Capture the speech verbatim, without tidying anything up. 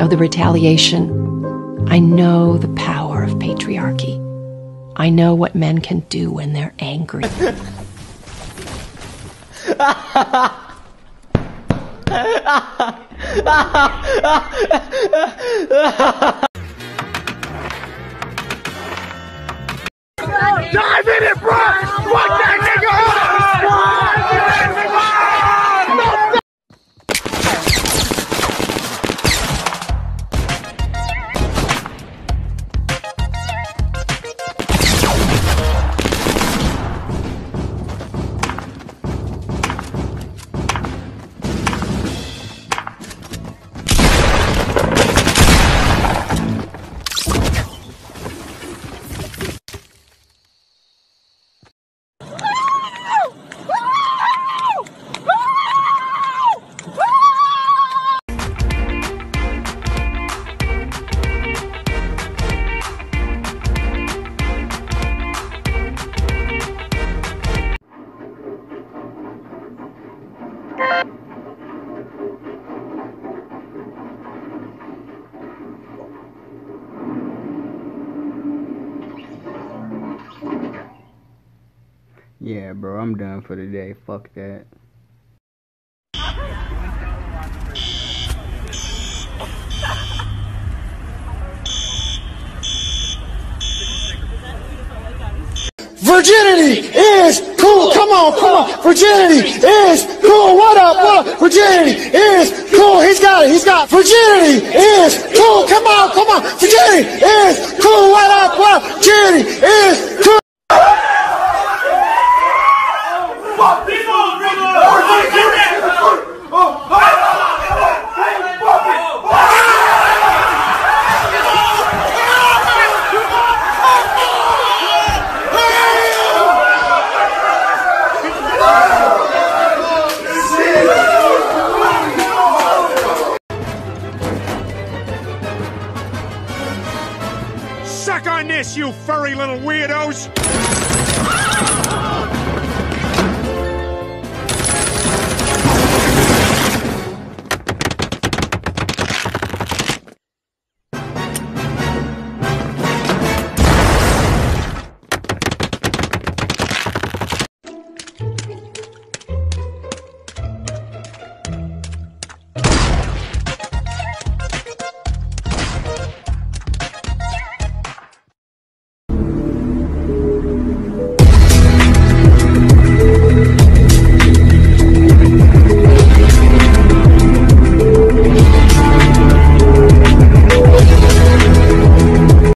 of the retaliation. I know the power of patriarchy. I know what men can do when they're angry. Dive in it, bro! Fuck that nigga Yeah, bro, I'm done for the day. Fuck that. Virginity is cool. Come on, come on. Virginity is cool. What up? What up? Virginity is cool. He's got it. He's got it. Virginity is cool. Come on, come on. Virginity is cool. What up? What up? Virginity is cool. Suck on this, you furry little weirdos!